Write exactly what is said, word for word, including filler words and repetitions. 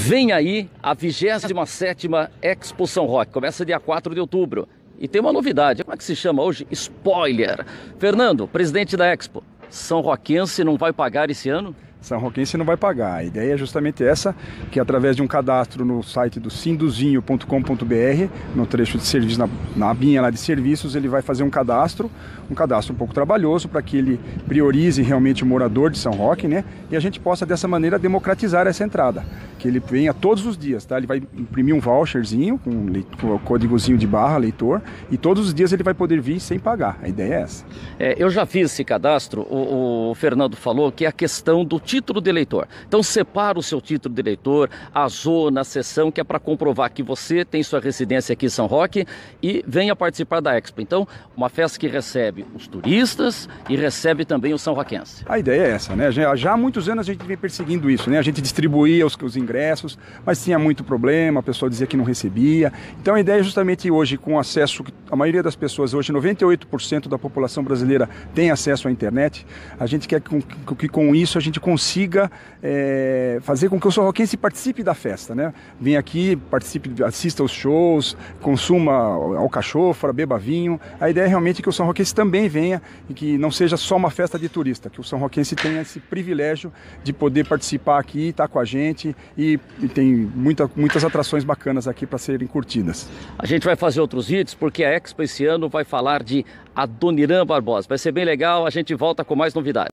Vem aí a vigésima sétima Expo São Roque, começa dia quatro de outubro. E tem uma novidade, como é que se chama hoje? Spoiler! Fernando, presidente da Expo, São Roquense não vai pagar esse ano? São Roquense não vai pagar. A ideia é justamente essa, que através de um cadastro no site do sinduzinho ponto com ponto br, no trecho de serviço, na, na abinha lá de serviços, ele vai fazer um cadastro, um cadastro um pouco trabalhoso, para que ele priorize realmente o morador de São Roque, né? E a gente possa dessa maneira democratizar essa entrada. Que ele venha todos os dias, tá? Ele vai imprimir um voucherzinho com, com o códigozinho de barra, leitor, e todos os dias ele vai poder vir sem pagar. A ideia é essa. É, eu já fiz esse cadastro, o, o Fernando falou que é a questão do título de eleitor. Então separa o seu título de eleitor, a zona, a seção, que é para comprovar que você tem sua residência aqui em São Roque e venha participar da Expo. Então, uma festa que recebe os turistas e recebe também o São Roquense. A ideia é essa, né? Já, já há muitos anos a gente vem perseguindo isso, né? A gente distribuía os, os ingressos, mas tinha muito problema, a pessoa dizia que não recebia. Então a ideia é justamente hoje, com acesso, a maioria das pessoas hoje, noventa e oito por cento da população brasileira tem acesso à internet. A gente quer que, que com isso a gente consiga é, fazer com que o São Roquense participe da festa, né? Venha aqui, participe, assista aos shows, consuma alcachofra, beba vinho. A ideia é realmente que o São Roquense também venha e que não seja só uma festa de turista, que o São Roquense tenha esse privilégio de poder participar aqui, estar com a gente. E, e tem muita, muitas atrações bacanas aqui para serem curtidas. A gente vai fazer outros vídeos porque a Expo esse ano vai falar de Adoniran Barbosa. Vai ser bem legal, a gente volta com mais novidades.